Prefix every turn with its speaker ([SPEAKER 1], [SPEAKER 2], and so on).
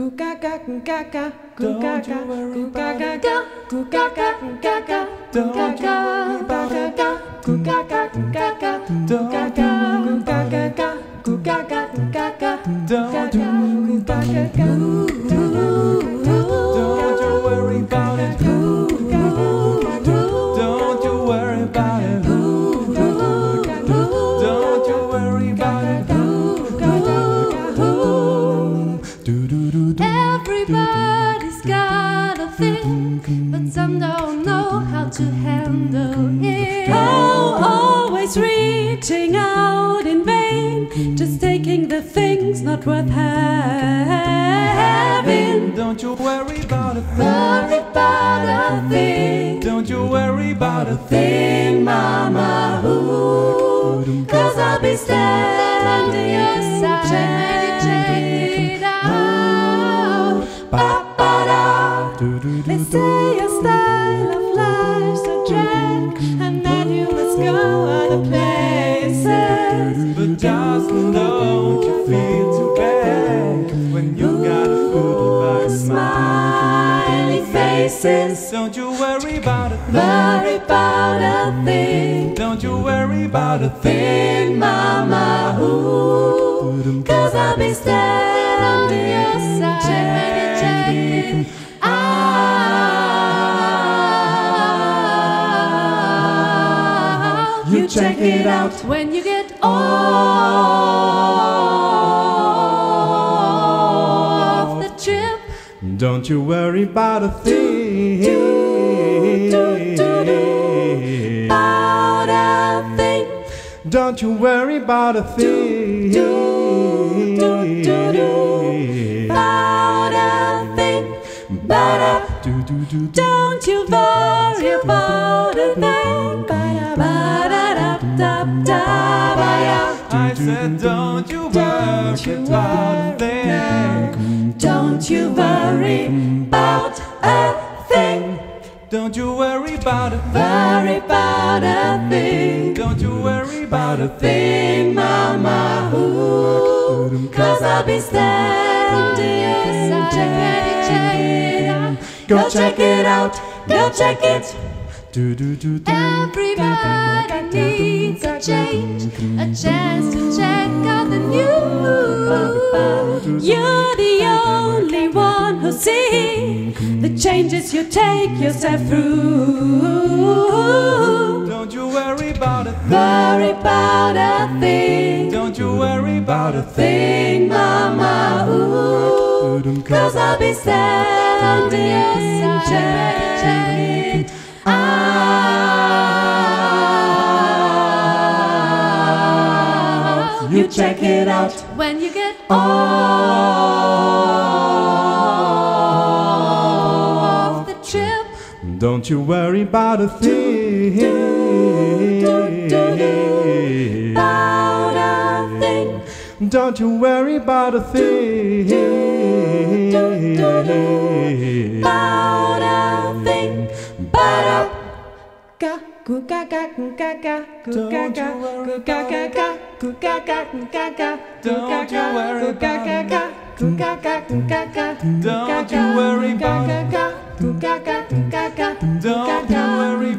[SPEAKER 1] Everybody's got a thing, but some don't know how to handle it. Oh, always reaching out in vain, just taking the things not worth having.
[SPEAKER 2] Don't you worry about a thing.
[SPEAKER 1] Worry about a thing.
[SPEAKER 2] Don't you worry about a
[SPEAKER 1] Thing, Mama, ooh, 'cause I'll be standing your side. Check it out. Ba-ba-da. They say your style of life's a drag, and that you must go other places.
[SPEAKER 2] But just don't you feel too bad when you got a food by
[SPEAKER 1] Smiley faces.
[SPEAKER 2] Don't you worry about a thing.
[SPEAKER 1] Worry about a thing.
[SPEAKER 2] Don't you worry about a
[SPEAKER 1] Thing, Mama, ooh, 'cause I'll be standing your side. Check it out. You check it out when you get off the trip.
[SPEAKER 2] Don't you worry about a thing.
[SPEAKER 1] About a thing.
[SPEAKER 2] Don't you worry about a thing.
[SPEAKER 1] About a thing. Don't you worry about a thing.
[SPEAKER 2] I said, don't you worry about a thing.
[SPEAKER 1] Don't you worry about a thing.
[SPEAKER 2] Don't you worry about a
[SPEAKER 1] Worry about a thing.
[SPEAKER 2] Don't you worry about a
[SPEAKER 1] Thing, Mama, ooh, 'cause I'll be standing your side. Check it out. Go check it out. Go check it. Everybody needs a change, a chance to check out the new. You're the only one who's seeing the changes you take yourself through.
[SPEAKER 2] Don't you worry about a
[SPEAKER 1] Worry about a thing.
[SPEAKER 2] Don't you worry about a
[SPEAKER 1] Thing, Mama, ooh, 'cause I'll be standing your side. Check it out. You check it out when you get off the trip.
[SPEAKER 2] Don't you worry about a thing.
[SPEAKER 1] About a thing.
[SPEAKER 2] Don't you worry about a thing.
[SPEAKER 1] About a thing. Ba-da.
[SPEAKER 2] Don't you worry about it. Don't you worry about it. Don't you worry